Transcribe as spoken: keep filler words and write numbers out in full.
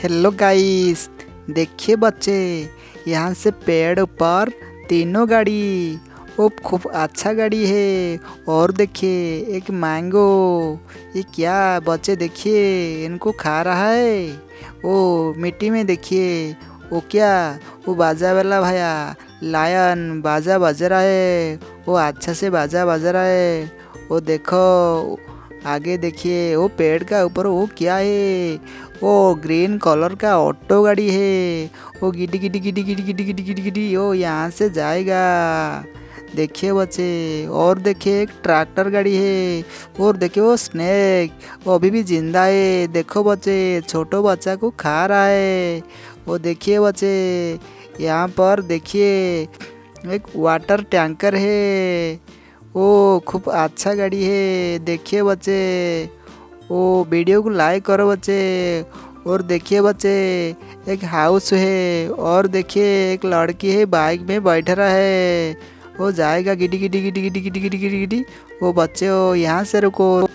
Hello guys, देखिए बच्चे, यहाँ से पेड़ ऊपर तीनों गाड़ी। ओ खूब अच्छा गाड़ी है। और देखिए एक मैंगो। ये क्या बच्चे, देखिए इनको खा रहा है। ओ मिट्टी में देखिए, वो क्या, वो बाजा वाला भैया लायन बाजा बज रहा है। वो अच्छा से बाजा बज रहा है। वो देखो आगे देखिए, वो पेड़ का ऊपर वो क्या है, वो ग्रीन कलर का ऑटो गाड़ी है। वो गिटी गिटी गिटी गिटी गिटी गिटी गिटी गिटी वो यहाँ से जाएगा। देखिए बच्चे, और देखिए एक ट्रैक्टर गाड़ी है। और देखिए वो स्नेक, वो अभी भी जिंदा है। देखो बच्चे, छोटो बच्चा को खा रहा है। वो देखिए बच्चे, यहाँ पर देखिए एक वाटर टैंकर है। ओ खूब अच्छा गाड़ी है। देखिए बच्चे, ओ वीडियो को लाइक करो बच्चे। और देखिए बच्चे, एक हाउस है। और देखिए एक लड़की है, बाइक में बैठ रहा है। वो जाएगा गिटी गिटी गिटी गिटी गिटी गिटी गिटी गिटी। वो बच्चे हो यहाँ से रुको।